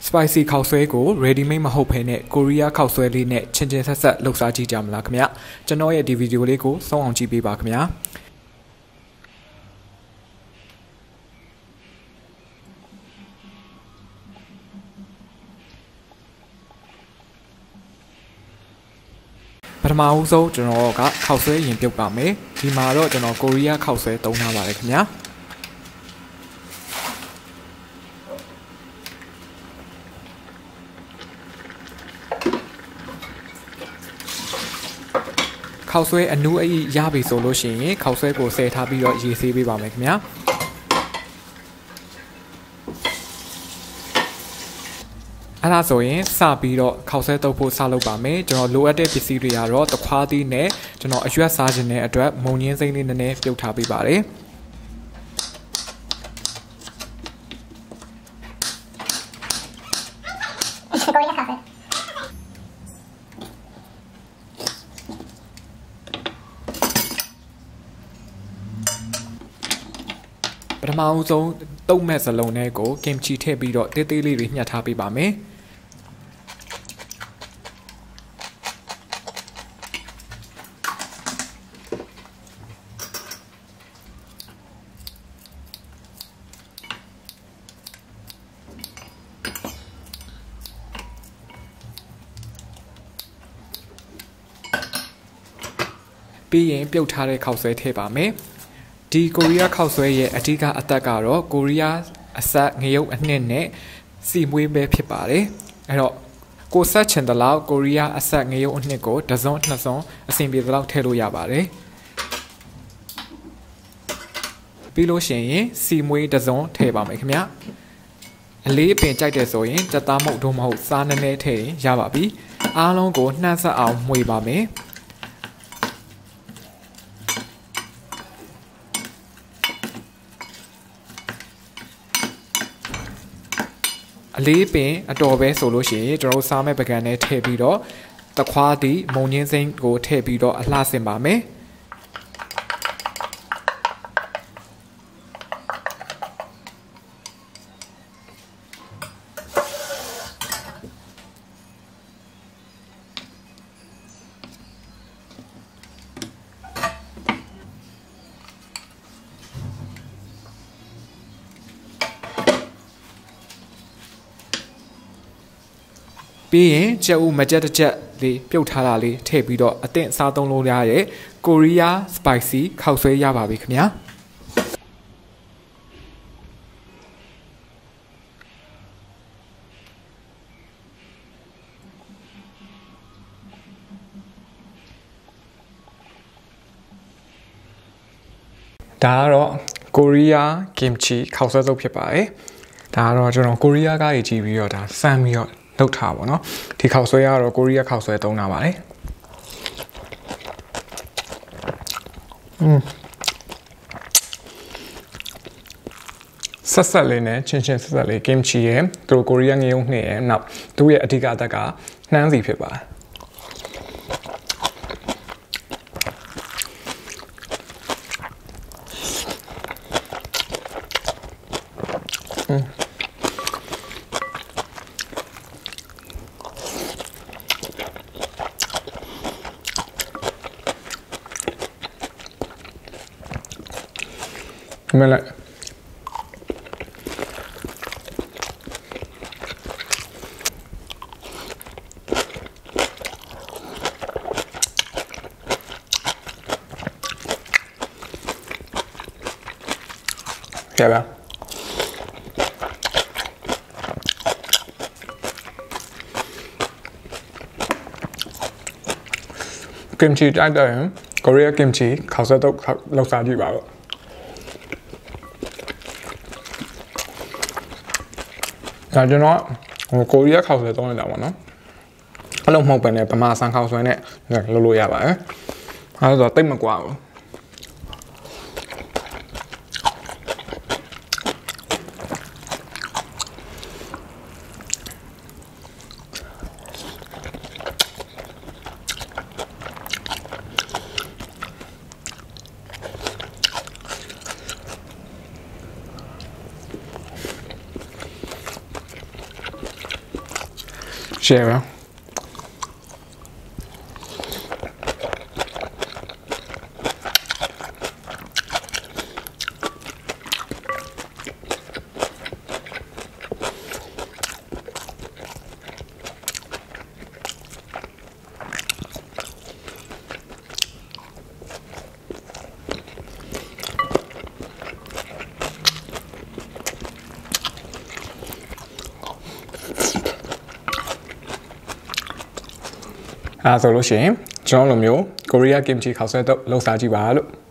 spicy ข้าวဆွဲကို readymade မဟုတ်ဘဲနဲ့ Korea ข้าวဆွဲလေးနဲ့ချင်းချင်းဆက်ဆက်လှုပ်ရှားကြည့်ကြမလားခင်ဗျာကျွန်တော်ရဲ့ဒီဗီဒီယိုလေးကိုစောင့်အောင်ကြည့်ပေးပါခင်ဗျာပထမဦးဆုံးကျွန်တော်ကข้าวဆွဲရင်ပြုတ်ပါမယ်ဒီမှာတော့ကျွန်တော် Korea ข้าวဆွဲသုံးထားပါတယ်ခင်ဗျာข้าวဆွဲအနူးအီရပြီဆိုလို့ရှိရင်ข้าวဆွဲကိုဆယ်ထားပြီးတော့ရေဆေးပေးပါမယ်ခင်ဗျာအဲ့ဒါဆိုရင်စပြီးတော့ข้าวဆွဲတုပ်ဖို့စလုပ်ပါမယ်ကျွန်တော်လိုအပ်တဲ့ပစ္စည်းတွေကတော့တခွားသီးနဲ့ကျွန်တော်အရွက်စားခြင်းတဲ့အတွက်မုံညင်းစိမ့်လေးနည်းနည်းပြုတ်ထားပေးပါတယ်ပထမဦးဆုံးတုံးမဲ့စလုံးထဲကို kimchi ထည့်ပြီးတော့တေးသေးလေးတွေညှက်ထားပေးပါမယ်ပြီးရင်ပြုတ်ထားတဲ့ข้าวဆွဲထည့်ပါမယ်ဒီကိုရီးယားข้าวဆွဲရဲ့အဓိကအသက်ကတော့ကိုရီးယားအဆက်ငရုတ်အနှစ်နဲ့စီမွေးပဲဖြစ်ပါတယ်အဲ့တော့ကိုဆက်ချင်တဲ့လောက်ကိုရီးယားအဆက်ငရုတ်အနှစ်ကိုတစ်စုံနှစ်စုံအဆင်ပြေတဲ့လောက်ထည့်လို့ရပါတယ်ပြီးလို့ရှိရင်စီမွေးတစ်စုံထည့်ပါမယ်ခင်ဗျအလေးပင်ကြိုက်တယ်ဆိုရင်တက်သားမုတ်တို့မဟုတ်စားနည်းနည်းထည့်ရင်ရပါပြီအားလုံးကိုနှမ်းဆက်အောင်မှွေပါမယ်အလေးပင်အတော်ပဲဆိုလို့ရှိရင်ကျွန်တော်စားမဲ့ပကံနဲ့ထည့်ပြီးတော့တခွားသည့်မုံညင်းစိမ့်ကိုထည့်ပြီးတော့အလှဆင်ပါမယ်ပြီးရင်ကြက်ဥမကြက်တစ်ချက်လေးပြုတ်ထားတာလေးထည့်ပြီးတော့အသင့်စားသုံးလို့ရတဲ့ကိုရီးယား spicy ခောက်ဆွဲရပါပြီခင်ဗျာဒါကတော့ကိုရီးယား kimchi ခောက်ဆွဲစုပ်ဖြစ်ပါတယ်ဒါကတော့ကျွန်တော်ကိုရီးယားကားကြီးကြည့်ပြီးတော့ဒါစမ်းပြီးတော့လောက်ထားပါတော့ဒီခောက်ဆွဲကတော့ကိုရီးယားခောက်ဆွဲသုံးတာပါတယ်ဆက်ဆက်လေးနဲ့ချင်းချင်းဆက်ဆက်လေး kimchi ရဲ့သူကိုရီးယားငရုတ်နှစ်ရဲ့နောက်သူ့ရဲ့အဓိကအသက်ကနှမ်းစီဖြစ်ပါတယ်မလိုက်ကြပါkimchi တိုက်တယ်ကိုရီးယား kimchi ခောက်ဆွဲတော့လောက်စားကြည့်ပါတော့ဒါကျွန်တော်ကိုရီးယားခောက်ဆွဲသုံးနေတာပေါ့နော်အဲ့လိုမဟုတ်ပဲねဗမာဆန်ခောက်ဆွဲနဲ့လုပ်လို့ရပါတယ်အဲ့ဒါဆိုတိတ်မကွာဘူး share ပါဆိုလို့ရှိရင်ကျွန်တော်လိုမျိုးကိုရီးယား kimchi ခောက်ဆွဲတော့လှုပ်ရှားကြည့်ပါလို့